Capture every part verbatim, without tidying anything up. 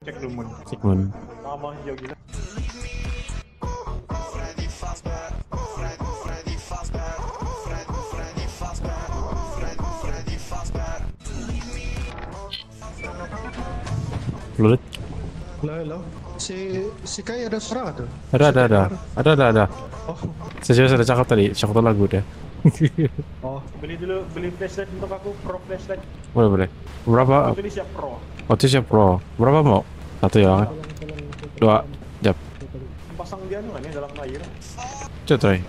Cek Lumon. Sigmund. Nama hijau gila. Lulut. Halo, halo. Si si Kai ada suara tuh? Ada, ada, ada. Ada, ada, ada. Oh, Saya sudah cakap tadi, cakap lagu deh. oh. Beli dulu, beli flashlight untuk aku, pro flashlight. Boleh, boleh. Berapa? Tulis ya pro. Waktu siap pro. Berapa mau? Satu ya. Dua. Jap. Pasang dia anu kan ya dalam air. Coba try.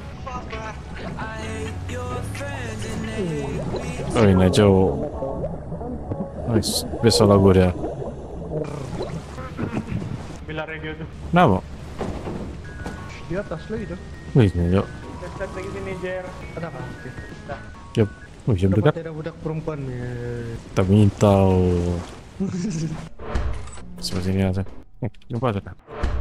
Oh ini jauh. Nice. Besok lagu dia. Bila radio tuh. Kenapa? Di atas lagi tuh. Wih, ini jauh. Flashlight lagi sini, Jer. Ada kan? Oke. Nah, Jap. Wih, jam dekat. Dapat ada budak perempuan ya. Kita minta. Sebelah sini aja. Eh, jumpa aja.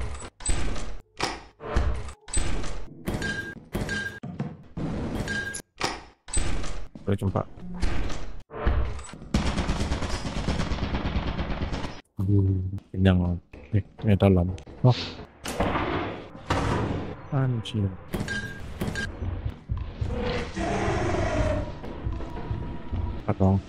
Boleh jumpa. Hmm, kenyang. Eh, ini dalam. Oh. Anjir. Atau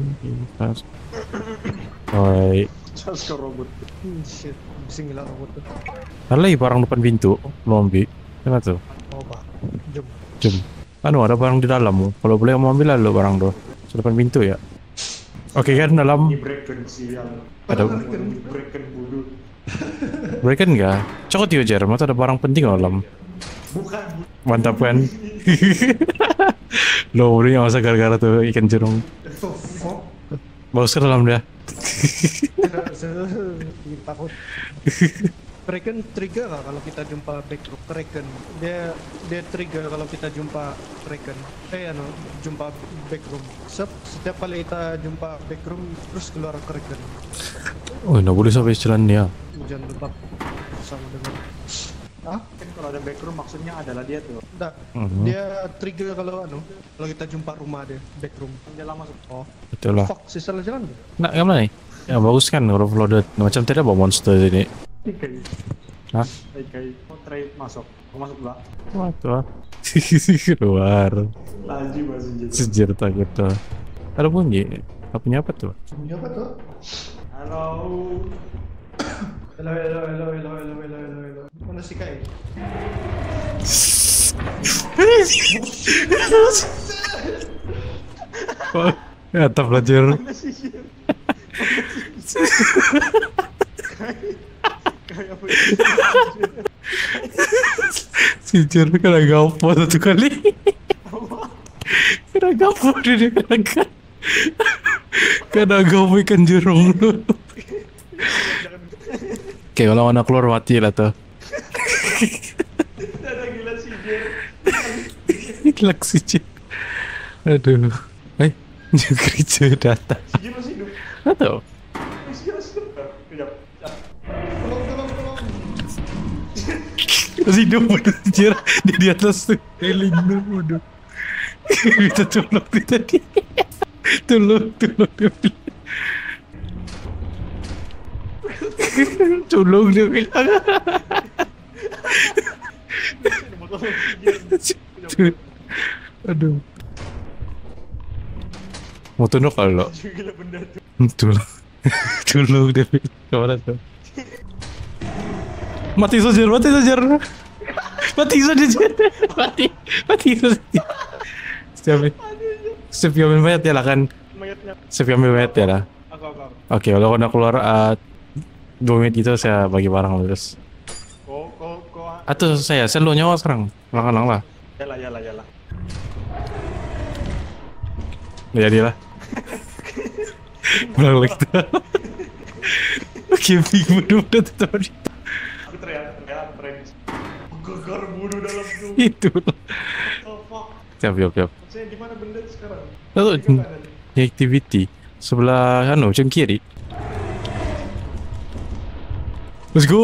Oi, charge ke robot. Hmm, shit. Bisa ngilang robot tuh. ada lagi barang depan pintu, lo ambil. Kenapa tuh? Oh, bah. Jom. Jom. Anu ada barang di dalam. Kalau boleh mau ambil lalu barang tuh. Di depan pintu ya. Oke kan dalam. Ini breaken sial. Ada Breaken bodoh. breakan enggak? Cokot ya Jer, mata ada barang penting dalam. Bukan. Mantap kan? Lo udah masa gara-gara tuh ikan jerung. Oh, Bagus ke dalam dia. tidak sedikit takut. Kraken trigger nggak kalau kita jumpa backroom Kraken? Dia dia trigger kalau kita jumpa Kraken. Eh, anu, jumpa backroom. Sep, setiap kali kita jumpa backroom terus keluar Kraken. Oh, nggak boleh sampai jalan dia. Hujan lebat sama dengan. Ah? Kan kalau ada backroom maksudnya adalah dia tuh. Enggak. Mhm. Dia trigger kalau anu, kalau kita jumpa rumah dia backroom. Dia lama masuk. Oh, Betul lah. fuck, sisa jalan. Nah, yang mana nih? Ya bagus kan overloaded. Macam tidak bawa monster ini. Ikai. Hah? Ikai. Mau try masuk. Mau masuk mbak. Wah tuh. Keluar. Laju masih jadi. Sejar takut tuh. Ada bunyi. Punya apa tuh? Punya apa tuh? Halo. Hello, hello, hello, hello, hello, hello, hello, hello. Mana si Kai? Oh, ya tak belajar. Mana sih? Kayak apa? Si Jer kena gapo satu kali. Kena gapo dia kena gapo. Kena gapo ikan jerung lu. Oke, kalau anak keluar mati lah tuh. Ada gila sih Jer. Hilak si Jer. Aduh. Eh, gereja datang. Si Jer masih hidup. Atau? Si Jer masih hidup. Kejap. Tolong, tolong, tolong. Masih hidup udah Jer. Dia di atas tuh. Railing lu udah. Kita tolong dia tadi. Tolong, tolong dia bilang. Tolong dia bilang. Aduh. Mau tunduk kalau Gila benda tuh. tolong. Tolong dia bilang. Kemana tuh? Mati saja, mati saja. Mati saja. Mati. Mati saja. Setiap Setiap yang mayat ya lah kan. Mayatnya. Setiap yang mayat ya lah. Aku aku. aku. Oke, kalau udah keluar uh, dua menit itu saya bagi barang terus. Kok kok kok. Atau saya, saya lo nyawa sekarang. Lang-lang lah. Yalah yalah yalah. Nggak jadilah. Pulang lagi tuh. Camping bodoh-bodoh tetap di Aku teriak teriak teriak. Gegar bodoh dalam tuh. itu. Oh fuck. Siap, siap, siap. Saya di mana benda itu sekarang? Lalu Di mana nih? di activity sebelah anu macam kiri. Let's go.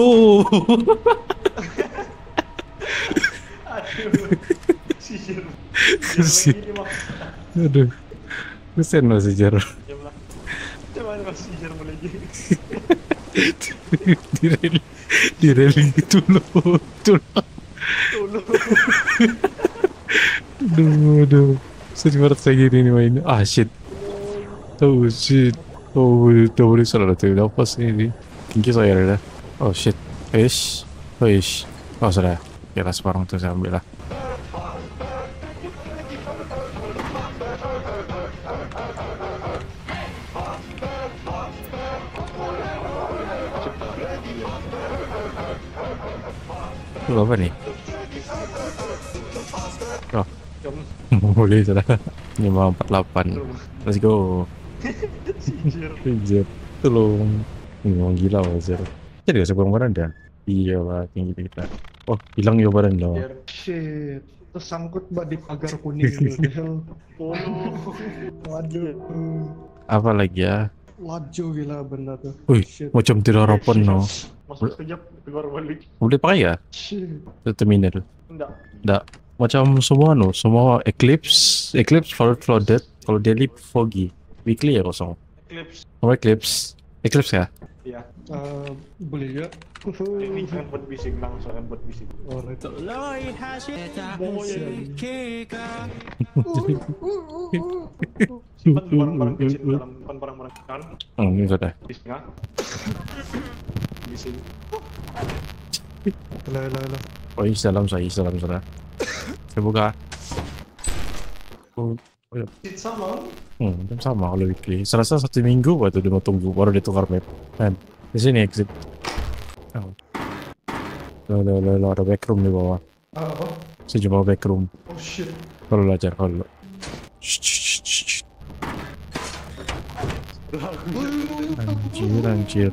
Aduh. Si Jer. Kesian. Ini mah. Aduh. Kesian lo si Jer. Ya lah. Coba masih Jer mulai gini. di rel di railing itu loh itu loh. Aduh, aduh. Sering banget kayak gini nih main. Ah shit. Oh shit. Oh, udah boleh salah tuh. Udah pas ini. Tinggi saya dah. Oh shit. Ish. Oh ish. Oh sudah. Ya lah sekarang tuh saya ambil lah. Lu apa nih? Oh. Boleh sudah. lima empat delapan. Let's go. Anjir. Tolong. Ini memang gila anjir. Jadi gak sebuah barang dah. Iya lah tinggi kita. Oh, hilang ya badan lo. Shit. Tersangkut mbak di pagar kuning gitu. Waduh. Apa lagi ya? Laju gila bener tuh. Wih, Shit. macam tidak harapan no. Masuk sekejap, keluar balik. Boleh pakai ya? Shit. Itu terminal. Enggak. Nggak. Macam semua no, semua Eclipse, Eclipse flood flooded, kalau daily foggy, weekly ya kosong. Eclipse. Semua Eclipse, Eclipse ya? Iya. Uh, boleh ya? Ini kan buat bising langsung kan buat bising. Oh, itu. Simpan barang-barang kecil dalam simpan barang-barang kecil. Hmm, ini sudah. Bising ah. Bising. Lah lah lah. Oh, isi dalam saya, isi dalam sudah. Saya buka. Oh, oh ya. Sama. Hmm, kan sama kalau weekly. Serasa satu minggu waktu dia mau tunggu baru dia tukar map. Kan, di sini exit. Oh. Lo lo lo lo ada backroom di bawah. Ah, apa? Saya cuma backroom. Oh shit. Kalau belajar kalau. Shh, shh, shh, shh. Anjir, anjir.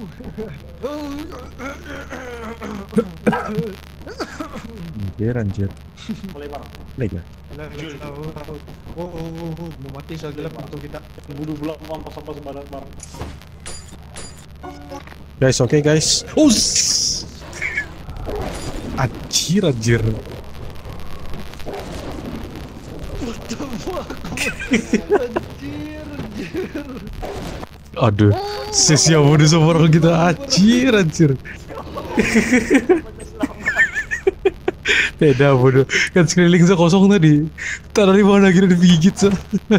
Anjir, anjir. Mulai bang. Lagi ya? Lah, lah, oh, oh, oh, oh, oh, mau mati saya gelap pintu kita. Budu bulan pas-pas barang-barang. Guys, oke okay, guys. Oh, anjir, anjir. What the fuck? Anjir, anjir. Aduh, sesi yang bodoh sama orang kita. Anjir, anjir. Beda bodoh. Kan sekeliling saya kosong tadi. Tak dari mana kira digigit saya.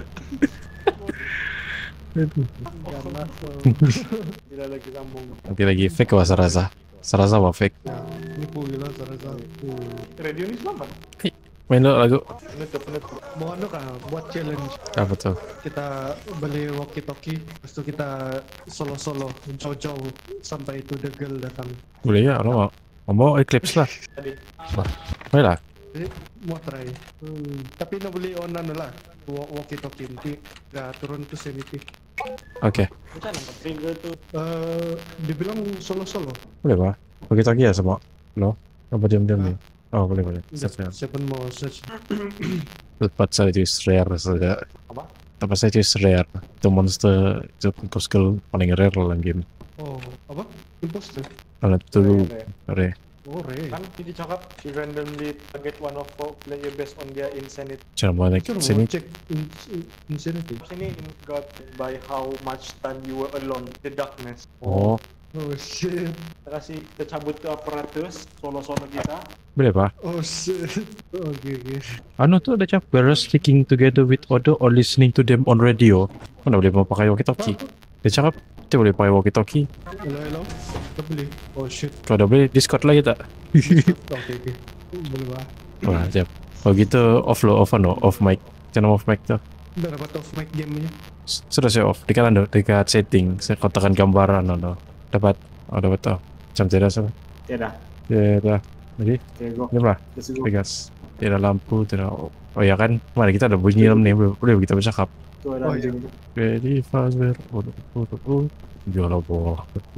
Aduh. Tidak lagi sambung. Nanti lagi fake apa serasa? Serasa apa fake? Nipu gila serasa. Radio ini selamat. Main dulu lagu. Penutup penutup. Mau anu kan buat challenge. Apa tuh? Kita beli walkie talkie, terus itu kita solo-solo jauh-jauh sampai itu the girl datang. Boleh ya, lo mau? Mau Eclipse lah. Tadi. Boleh lah. Jadi mau try. Hmm. Tapi nak beli on anu lah. Walkie talkie nanti nggak turun ke sini. Oke. Macam mana? Trigger tuh. Eh, dibilang solo-solo. Boleh pak? Begitu lagi ya semua? Lo? Apa diam-diam nih? Oh boleh boleh. Search ya. Siapa mau search? Tempat saya itu rare saja. Apa? Tempat saya itu rare. Itu monster itu skill paling rare dalam game. Oh, apa? Imposter. Kalau itu rare. Oh, Ray. Kan ini cakap she randomly target one of four player based on their insanity. Cara mana Itu sini? mau cek in- in- insanity. Sini got by how much time you were alone the darkness. Oh, Oh shit. Kita kasih kita cabut ke aparatus solo-solo kita. boleh pak? Oh shit. Oke oke. Anu tuh ada cap. We're speaking together with other or listening to them on radio. Mana boleh mau pakai walkie-talkie? Dia cakap kita boleh pakai walkie-talkie. Hello hello. Kita beli. Oh shit. Kalau dah boleh Discord lagi tak? Oke oke. Boleh bah. Wah, siap. Kalau gitu off lo, off anu, off mic. Jangan off mic tuh. Udah dapat off mic gamenya. S- Sudah saya off. Dekat anu, dekat setting. Saya kotakan gambaran anu. Dapat. Oh dapat oh. Jam tidak sama. Tidak. Ya dah. Jadi, Oke, go. jam lah. Let's go. Gas. Tidak lampu, tidak. Oh ya kan, mana kita ada bunyi dalam nih. Boleh, boleh kita bercakap. Tuh ada Oh, iya. anjing. Ready, faster. Gila boh.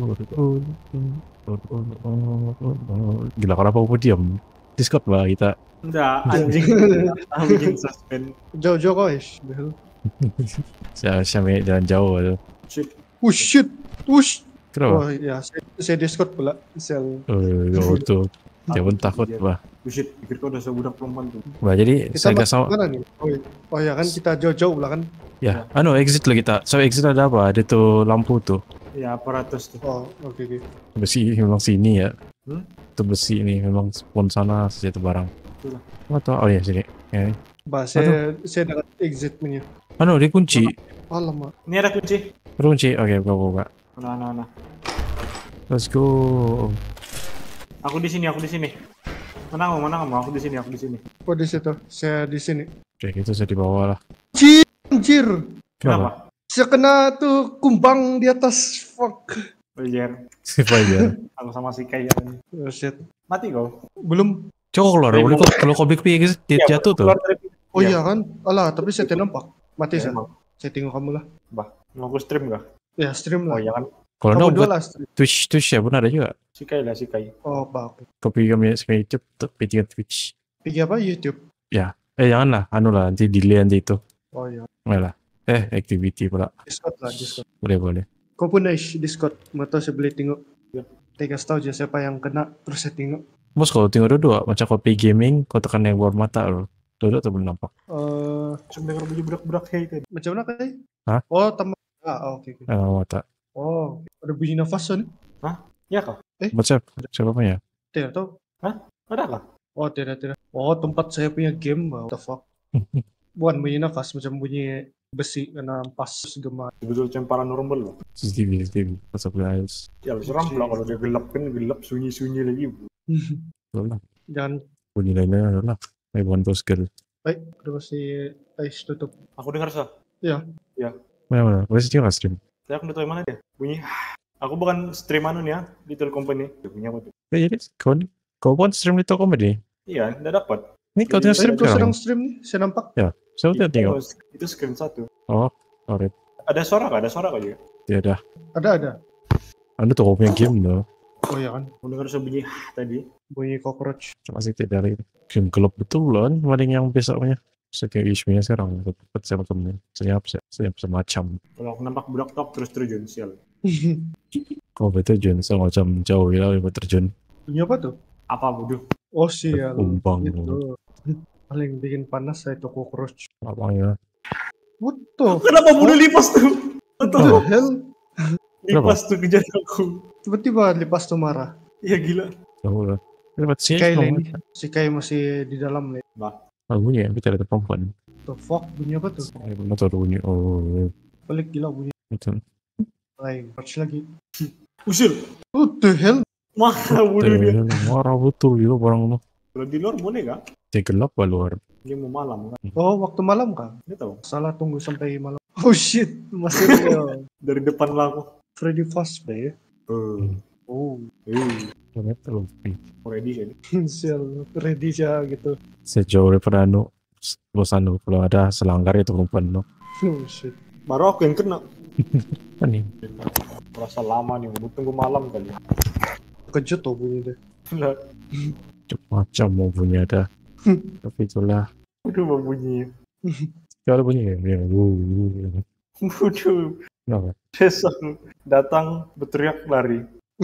Gila kenapa aku diam? Discord bah kita. Enggak, anjing. Anjing suspend. Jauh-jauh guys. Behel. Saya saya jalan jauh aduh. Shit. Oh shit. Ush. Kenapa? Oh ya, saya, saya Discord pula. Sel. Oh, jauh tuh. Dia pun takut bah. Oh shit, pikir kau udah sebudak perempuan tuh. Bah jadi Kita saya gak masuk sama. mana nih? Oh, iya. Oh ya kan kita jauh-jauh pula kan. Ya, anu exit lah kita. So exit ada apa? Ada tuh lampu tuh. Ya aparatus tuh. Oh, oke oke. Besi memang sini ya. Hmm? Itu besi ini memang spawn sana senjata barang. Itulah. Oh, tau. Oh ya sini. Ya, ini. Bah, saya saya dapat exit punya. Anu, dia kunci. Alamak. Ini ada kunci. Ada kunci. Oke, buka buka. Mana mana mana. Let's go. Aku di sini, aku di sini. Mana kamu, mana kamu? Aku di sini, aku di sini. Oh di situ. Saya di sini. Oke, itu saya di bawah lah. Ci- Anjir. Kenapa? Saya kena tuh kumbang di atas. Fuck. Belajar. Siapa aja? Aku sama si Kai yang Oh shit. mati kau. Belum. Coba keluar. Boleh kok kalau kau big guys dia Iya, jatuh tuh. keluar dari- Oh Iya. iya kan? Alah, tapi saya tidak nampak. Mati Ya, saya. emang. Saya tengok kamu lah. Bah, mau aku stream gak? Ya stream Oh lah. iya kan? Kalau Kamu no dua buat lah stream. Twitch Twitch ya pun ada juga. Si Kai lah, si Kai. Oh pak. Kopi kami sekarang YouTube, P tiga Twitch. Pergi apa YouTube? Eh janganlah, anu lah nanti delay nanti itu. Oh iya. Malah. Eh activity pula. Discord lah Discord. Boleh boleh. Kau pun nice Discord. Mata saya boleh tengok. Ya. Saya kasih tahu aja siapa yang kena. Terus saya tengok. Bos kalau tengok dua macam kopi gaming, kau tekan yang luar mata loh. Dua tuh belum nampak. Eh, Cuma dengar bunyi budak-budak kayak tadi. macam mana kali? Hah? Oh tambah. Ah oke oke. Eh, mata. Oh ada bunyi nafas nih. Ya kah? Baca siapa punya? Tidak tahu. Ada kah? Oh tidak tidak. Oh tempat saya punya game. What the fuck? Bukan bunyi nafas macam bunyi besi kena pas gemar. Betul macam paranormal loh. C C T V, C C T V. Pasal guys. Ya seram pula kalau dia gelap kan gelap sunyi-sunyi lagi. Belum lah. Jangan. Bunyi lainnya adalah. Eh bukan bos girl. Baik, udah masih ice tutup. Aku dengar sah. Mana mana? Boleh sih nggak stream? Saya aku udah tahu yang mana dia. Bunyi. Aku bukan stream anu nih ya, Little Company. Dia punya apa tuh? Eh jadi kau kau pun stream Little Comedy. Iya, udah dapat. Ini kau Jadi, tengah stream Saya sekarang? sedang stream nih, saya nampak. Saya udah tengok. Itu screen satu. Oh, alright. Ada suara kah? Ada suara kah juga? Tidak. Ada ada. Anda tuh kau punya game loh. Oh iya kan, Aku dengar suara bunyi tadi. bunyi cockroach. Masih tidak dari game gelap betul loh. Maling yang besoknya. Setiap isunya sekarang tetap saya temennya. Senyap senyap semacam. Kalau aku nampak budak tok terus terjun sial. Kau betul Jun, semacam jauh ya buat terjun. Bunyi apa tuh? Apa bodoh? Oh sial. Kumbang. Itu paling bikin panas saya itu cockroach. Apa ya? What the? Kenapa bodoh lipas tuh? What Betul. the hell? Lipas tuh kejar aku. Tiba-tiba lipas tuh marah. Iya gila. Jauh lah. Dapat Si sih. Kai ini, si Kai masih di dalam nih. Bunyi, tapi tidak ada perempuan. The fuck bunyi apa tuh? Saya belum tahu bunyi. Oh, Balik gila bunyi. itu. Lain, watch lagi. Usil. What the hell? Marah bodoh dia. Marah betul juga orang lu. Kalau di luar boleh gak? Dia gelap lah luar. Dia mau malam kan? Oh waktu malam kan? Dia tahu. Salah tunggu sampai malam. Oh shit, masih real. Dari depan lah aku. Freddy Fazbear. Eh. Oh, Eh. Ternyata lebih. Ready kan? sial, ready aja gitu. Sejauh daripada anu. Bos anu, kalau ada selanggar itu perempuan no. Oh shit. Baru aku yang kena. Apa nih? Merasa lama nih, mau tunggu malam kali. Kejut tuh bunyi deh. Lah, Macam mau bunyi ada. Tapi itulah. udah mau bunyi. Ya ada bunyi ya. Ya, wuh, wuh. Waduh, Kenapa? Cesar datang berteriak lari.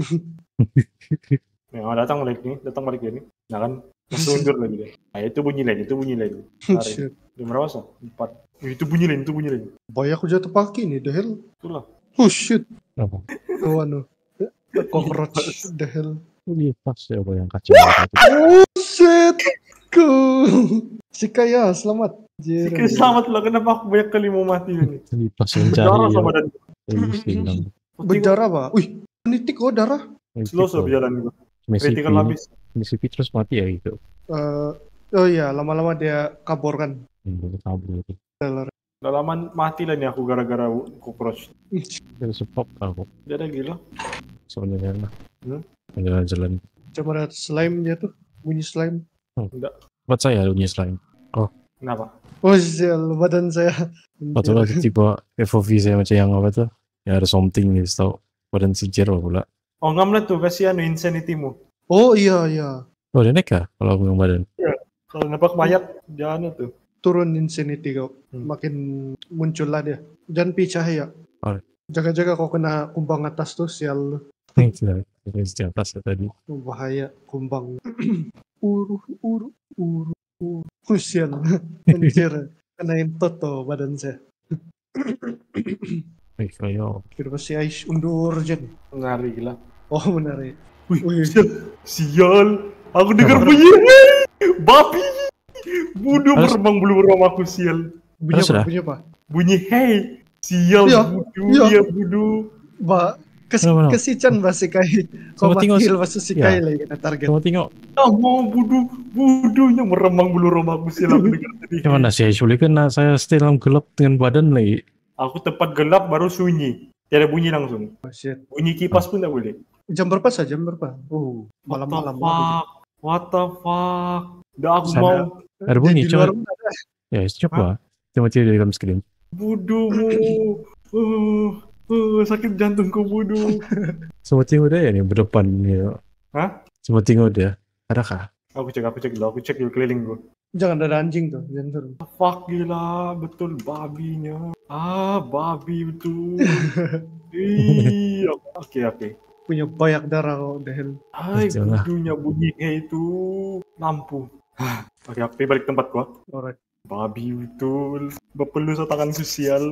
Nah, datang balik nih, datang balik ini. Nah kan, masih undur lagi deh. Nah itu bunyi lain, itu bunyi lain. Lari. Shit. Jam berapa sih? Empat. Eh, itu bunyi lain, itu bunyi lain. Boy aku jatuh paki nih, the hell. Itulah. Oh shit. Kenapa? Oh anu. Cockroach, the hell. Ini pas ya yang kacau. Oh shit. Ku. Si Kaya, selamat. Jir. Oke, selamat lah, kenapa aku banyak kali mau mati ini? Ini pas mencari Berdarah ya. sama dan Ini silang. Berdarah apa? Wih, nitik oh darah. slow so berjalan gitu. Messi Critical habis. Messi terus mati ya gitu. Eh, oh iya, lama-lama dia kabur kan. Hmm, kabur itu. Udah lama mati lah nih aku gara-gara cockroach. Dari sebab aku. Dia ada gila. Soalnya lah. Hmm? Jalan-jalan. Coba ada slime dia tuh, bunyi slime. Buat saya punya slime. Kenapa? Oh sial, badan saya. Atau lah tipe F O V saya macam yang apa tuh? Yang ada something gitu tau. Badan si Jero pula. Oh ngamlet tuh, kasih anu insanity-mu. Oh iya iya, Oh dia naik kah? Kalau aku yang badan. Kalau nampak mayat, jangan tuh. turun insanity kau. Hmm. Makin muncul lah dia. Jangan pi cahaya. Alright. Jaga-jaga kau kena kumbang atas tuh sial. Tidak. Di atas ya tadi. Oh, bahaya kumbang. Uru uru uru uru. Oh, sial. Anjir. Kena entot tuh badan saya. Wih, kayo. Kenapa si Aish undur Jen? Ngari gila. Oh menarik. Wih, Wih. sial. Sial. Aku dengar Apa? bunyi. Babi. Bodoh Harus- berbang bulu ramaku sial. Bunyi Terus apa? dah? Bunyi apa? Bunyi hey. Sial Iya, bodoh. iya. Iya bodoh. Ba, kes Kenapa, kenapa? kesican ba si Kai. Kau Sama tengok mati si- lepas tu si ya. Kai lagi kena target. Kamu tengok. Ah mau bodoh. Bodohnya meremang bulu ramaku sial aku dengar tadi. Gimana sih Aisyah kena saya stay dalam gelap dengan badan lagi. Aku tepat gelap baru sunyi. Tiada bunyi langsung. Oh shit. Bunyi kipas pun tak boleh. Jam berapa saja? Jam berapa? Oh, What the malam-malam. fuck? What the fuck? Dah aku Sana. mau Ada bunyi, Di luar coba. pun ada. Ya, coba. Coba cari di dalam screen. bodohmu. Uh, uh, sakit jantungku bodoh. Semua tengok dia ya nih berdepan ya. Hah? Semua tengok dia. Adakah? Aku cek, aku cek dulu, aku cek dulu keliling gua. Jangan ada anjing tuh, jangan turun. Fuck gila, betul babinya. Ah, babi betul. Ih, oke oke. Punya banyak darah kok, the hell. Hai, Betul lah. bodohnya bunyi kayak itu lampu. Ah, Oke, oke balik tempat gua. Alright. Babi betul. Berpeluh tangan sosial.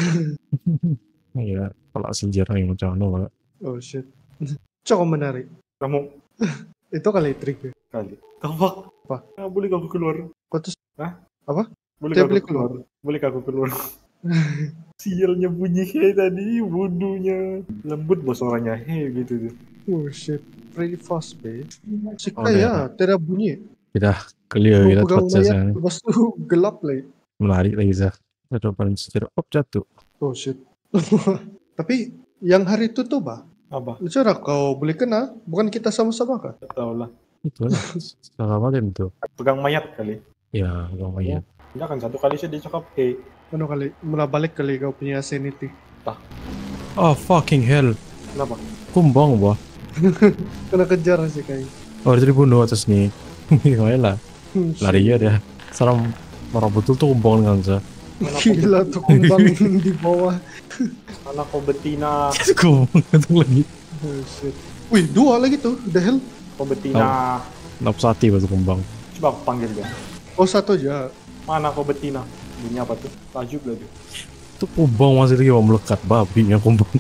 Iya, kalau sejarah yang macam mana, Pak? Oh shit. Cukup menarik. Kamu Itu kali trik. kali. The fuck? Apa? Ah, boleh aku keluar? Kau tuh Boleh Dia aku boleh keluar? Boleh aku keluar? Sialnya bunyi hey tadi, bodohnya. Lembut bos orangnya, hey gitu tuh. oh shit. Pretty fast, babe. Si Oh, Kai dah. ya, tidak bunyi. Kita clear Mau kita pegang tempat saya mayat, sekarang. lepas tu gelap lagi. Melari lagi Zah. Ada depan sejarah. Op jatuh. Oh shit. Tapi yang hari itu tuh, bah. Apa? Macam mana kau boleh kena? Bukan kita sama-sama kah? Tak tahu lah. Itu lah. Salah macam itu. Pegang mayat kali. Ya, kalau mayat. Enggak kan satu kali saja dia cakap hey. Mana kali? Mula balik kali kau punya sanity. Oh fucking hell. Kenapa? Kumbang bah. Kena kejar si Kai. Oh dia dibunuh atas nih. Gimana lah. Hmm, Lari ya dia. Salam orang betul tuh kumbang dengan Zah. Gila tuh kumbang di bawah. Anak kau betina, Kumbang itu lagi. Oh shit. Wih, dua lagi tuh. The hell? kau betina. Napsati batu kumbang. Coba aku panggil dia. Oh satu aja. Mana kau betina? Bunyi apa tuh? Tajub lah dia. Itu kumbang masih lagi mau melekat babi yang kumbang.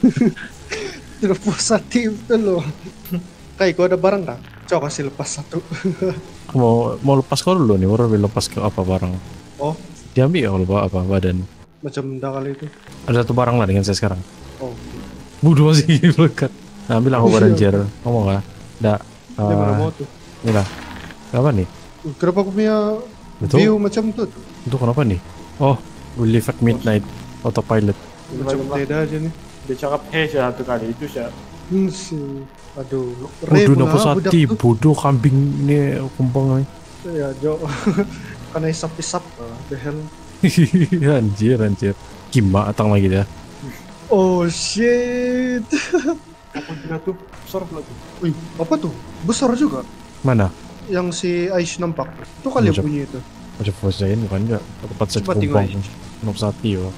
Tidak puas hati betul loh. Kai, kau ada barang tak? Coba kasih lepas satu. mau mau lepas kau dulu nih, baru lepas ke apa barang. Oh, Diambil ya kalau bawa apa badan. macam dah kali itu. Ada satu barang lah dengan saya sekarang. Oh, Bodoh masih melekat. Nah, ambil aku badan jer. Ngomong lah. Nggak. dia mana Uh, mau tuh. ini lah. Apa nih? Uh, Kenapa aku punya Betul. view macam tuh? Itu kenapa nih? Oh, we leave at midnight. Autopilot. Macam beda aja nih. Dia cakap hey satu kali itu saya. Hmm, si. Aduh, Bodoh rare pula napsati. budak tuh. Bodoh kambing ini kumbang nih. Ya, Jo. Karena isap-isap. ah, The hell. anjir, anjir. Kima atang lagi dah. Oh shit. Apa gila tuh? Besar pula tuh. Wih, apa tuh? Besar juga. Mana? Yang si Aish nampak. Itu kali Macam- bunyi itu. Macam Fosain bukan enggak? Tempat set Coba tengok, kumbang. Napsati oh.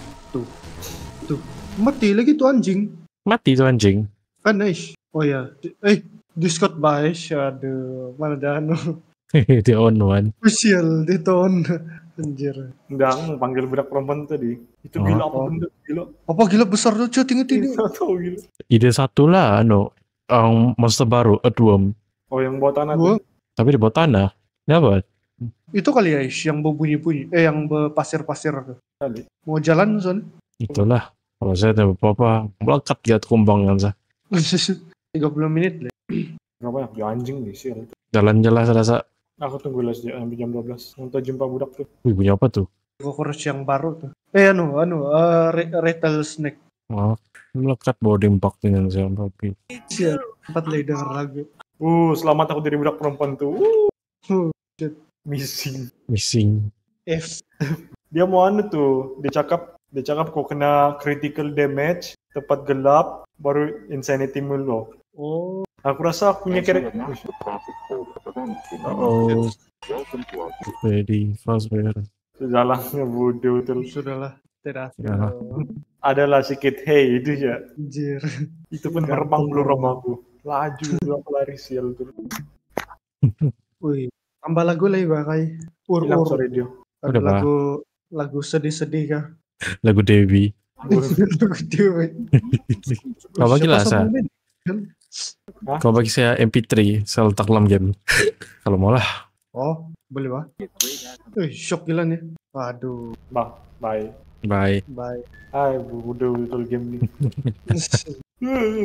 Mati lagi tuh anjing. Mati tuh anjing. Kan Aish. Oh ya. Eh, Discord by Aish. Aduh, mana dah anu. Dia on one. Official di tahun. Anjir. Enggak, mau panggil budak perempuan tadi. Itu Oh. gila apa Oh. benda? Gila. Apa gila besar tuh? Coba tinggi tinggi. Tidak tahu gila. Ide satu lah, anu, um, monster baru, Earthworm. Oh yang bawa tanah Gua tuh. Tapi di bawah tanah. Ini apa? itu kali Aish yang berbunyi-bunyi. Eh, yang berpasir-pasir tuh. Kali. Mau jalan son? Itulah. Kalau saya ada apa-apa, melekat gitu kumbang kan saya. tiga puluh menit lah. Enggak banyak dia anjing nih sial. Jalan-jalan rasa. Aku tunggu lah sejak sampai jam dua belas untuk jumpa budak tuh. Wih, punya apa tuh? Cockroach yang baru tuh. Eh, anu, anu, uh, rattlesnake. Oh, melekat bawa dempak dengan saya tapi. Sial, tempat lagi denger lagu. Uh, selamat aku jadi budak perempuan tuh. Uh, Huh, missing. Missing. F. Dia mau anu tuh, dia cakap dia cakap kau kena critical damage, tepat gelap, baru insanity mulu. Oh, Aku rasa aku punya karakter. Oh, ready, fast bear. Jalannya bodoh terus. sudahlah. Tidak. Ya. Adalah sedikit hey itu ya. Anjir. Itu pun merebang bulu romaku. Laju aku lari sial tuh. Wih, tambah lagu lagi bakai. Ur Hilang ur. sorry dia. Ada Udah, Pak. lagu lagu sedih-sedih kah? Lagu Dewi. Kau bagi lah Siapa saya. sama Ben? Kau bagi saya M P tiga, saya letak dalam game. Kalau mau lah. Oh, boleh bah. Eh, shock gila nih. Waduh, Bang, bye. Bye. bye. Ay, udah betul game nih.